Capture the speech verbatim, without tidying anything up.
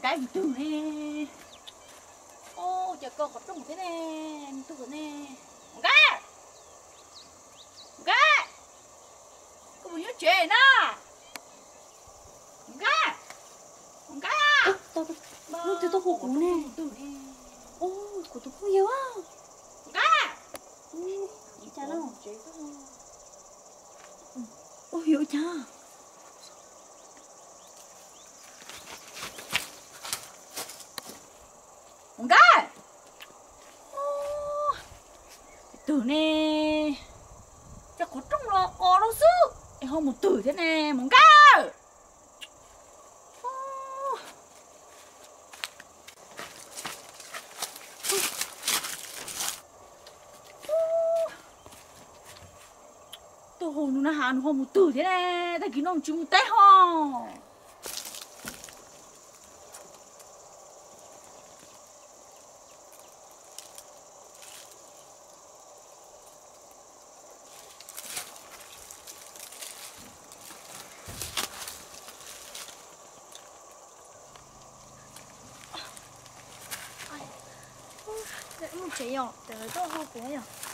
cái gì từ nè. Ô giờ con có trông thế nè, tôi rồi nè. Một cái. Một cái. Có bao nhiêu chuyện á. Một cái. Một cái à. Tao tao lúc thì tao hụt nè. Ô, của tôi không nhiều á. Một cái. Ừ, chả đâu. Ô hiểu cha. Một cái. Từ nè. Chắc có trong lọ có đâu chứ. Em không một từ thế nè, một cái. Tôi hồn nó hàn không một từ thế nè, ta kín ông chúng tết ho. Chị ơi, từ tôi không có